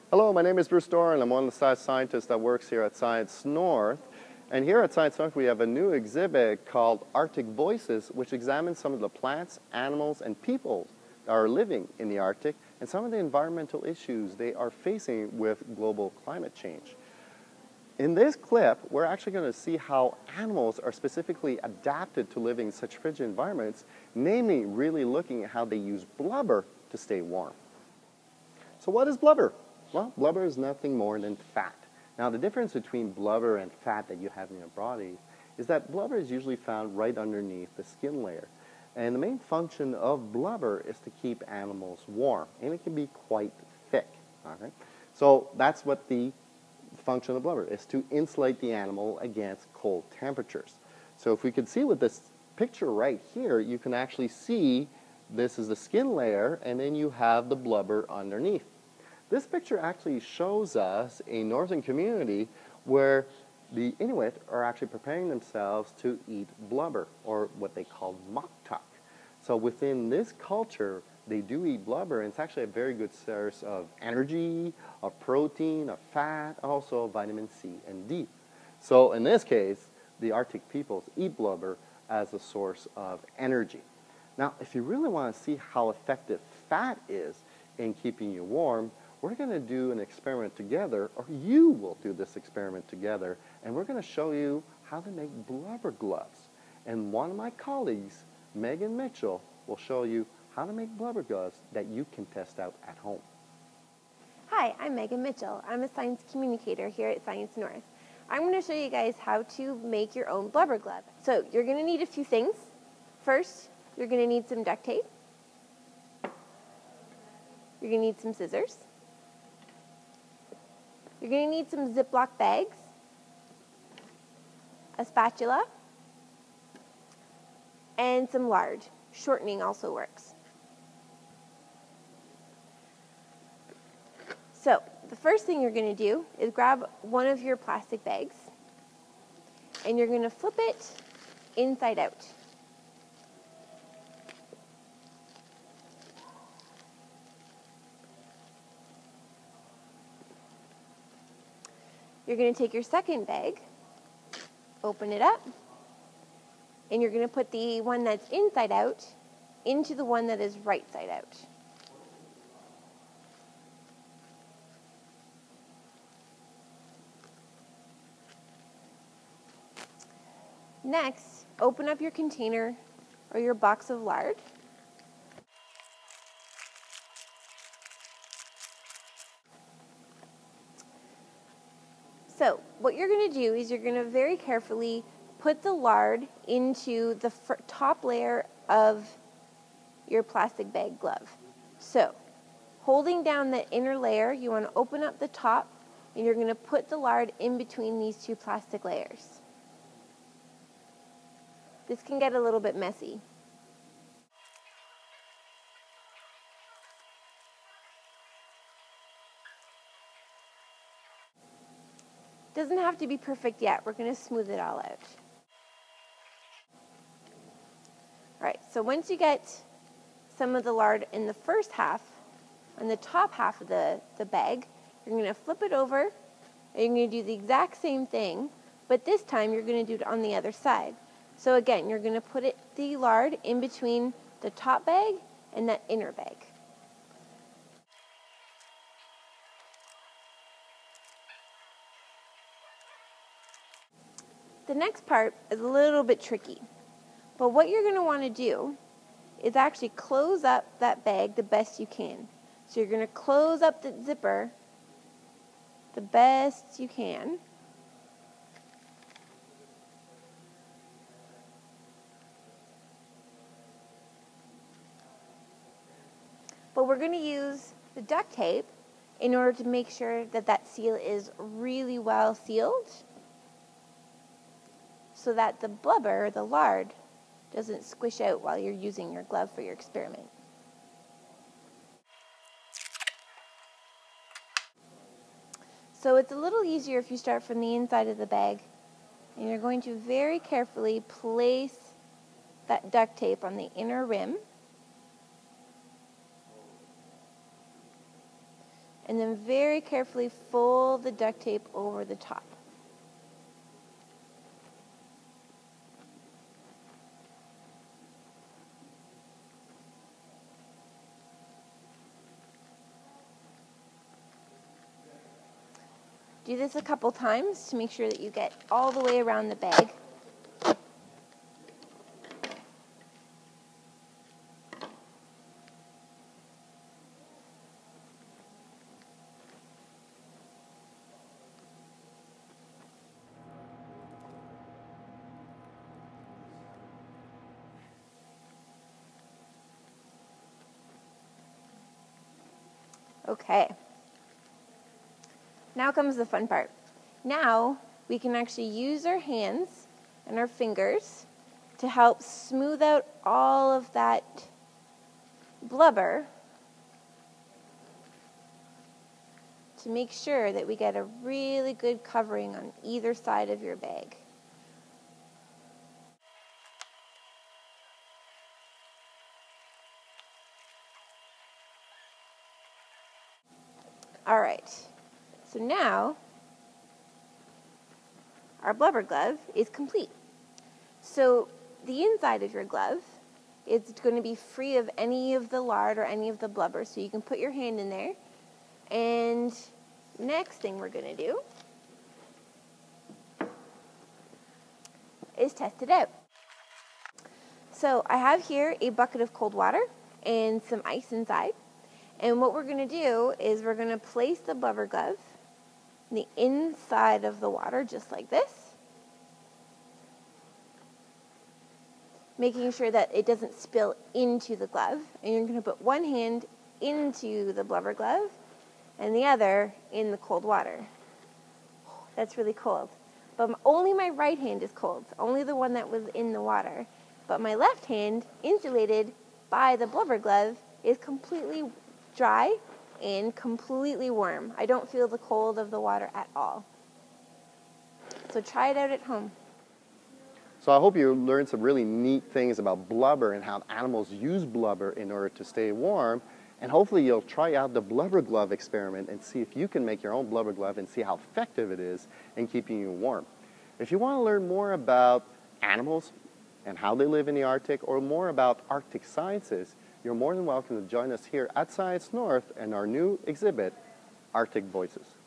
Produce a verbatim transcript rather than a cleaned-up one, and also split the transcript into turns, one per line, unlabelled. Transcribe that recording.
Hello, my name is Bruce Doran. I'm one of the science scientists that works here at Science North. And here at Science North we have a new exhibit called Arctic Voices, which examines some of the plants, animals, and people that are living in the Arctic and some of the environmental issues they are facing with global climate change. In this clip, we're actually going to see how animals are specifically adapted to living in such frigid environments, namely really looking at how they use blubber to stay warm. So what is blubber? Well, blubber is nothing more than fat. Now, the difference between blubber and fat that you have in your body is that blubber is usually found right underneath the skin layer. And the main function of blubber is to keep animals warm, and it can be quite thick. All right? So that's what the function of blubber is, to insulate the animal against cold temperatures. So if we could see with this picture right here, you can actually see this is the skin layer, and then you have the blubber underneath. This picture actually shows us a northern community where the Inuit are actually preparing themselves to eat blubber, or what they call moktuk. So within this culture, they do eat blubber, and it's actually a very good source of energy, of protein, of fat, also vitamin C and D. So in this case, the Arctic peoples eat blubber as a source of energy. Now, if you really want to see how effective fat is in keeping you warm, we're going to do an experiment together, or you will do this experiment together, and we're going to show you how to make blubber gloves. And one of my colleagues, Megan Mitchell, will show you how to make blubber gloves that you can test out at home.
Hi, I'm Megan Mitchell. I'm a science communicator here at Science North. I'm going to show you guys how to make your own blubber glove. So you're going to need a few things. First, you're going to need some duct tape. You're going to need some scissors. You're going to need some Ziploc bags, a spatula, and some lard. Shortening also works. So, the first thing you're going to do is grab one of your plastic bags, and you're going to flip it inside out. You're going to take your second bag, open it up, and you're going to put the one that's inside out into the one that is right side out. Next, open up your container or your box of lard. So, what you're going to do is you're going to very carefully put the lard into the top layer of your plastic bag glove. So, holding down the inner layer, you want to open up the top, and you're going to put the lard in between these two plastic layers. This can get a little bit messy. Doesn't have to be perfect yet. We're going to smooth it all out. Alright, so once you get some of the lard in the first half, on the top half of the, the bag, you're going to flip it over, and you're going to do the exact same thing, but this time you're going to do it on the other side. So again, you're going to put it, the lard in between the top bag and that inner bag. The next part is a little bit tricky, but what you're going to want to do is actually close up that bag the best you can. So you're going to close up the zipper the best you can. But we're going to use the duct tape in order to make sure that that seal is really well sealed, so that the blubber, the lard, doesn't squish out while you're using your glove for your experiment. So it's a little easier if you start from the inside of the bag, and you're going to very carefully place that duct tape on the inner rim. and then very carefully fold the duct tape over the top. Do this a couple times to make sure that you get all the way around the bag. Okay. Now comes the fun part. Now we can actually use our hands and our fingers to help smooth out all of that blubber to make sure that we get a really good covering on either side of your bag. All right. So now, our blubber glove is complete. So the inside of your glove is going to be free of any of the lard or any of the blubber, so you can put your hand in there. And next thing we're going to do is test it out. So I have here a bucket of cold water and some ice inside. And what we're going to do is we're going to place the blubber glove in the inside of the water, just like this, making sure that it doesn't spill into the glove. And you're going to put one hand into the blubber glove and the other in the cold water. That's really cold. But only my right hand is cold, only the one that was in the water. But my left hand, insulated by the blubber glove, is completely dry and completely warm. I don't feel the cold of the water at all. So try it out at home.
So I hope you learned some really neat things about blubber and how animals use blubber in order to stay warm. And hopefully you'll try out the blubber glove experiment and see if you can make your own blubber glove and see how effective it is in keeping you warm. If you want to learn more about animals and how they live in the Arctic, or more about Arctic sciences, you're more than welcome to join us here at Science North and our new exhibit, Arctic Voices.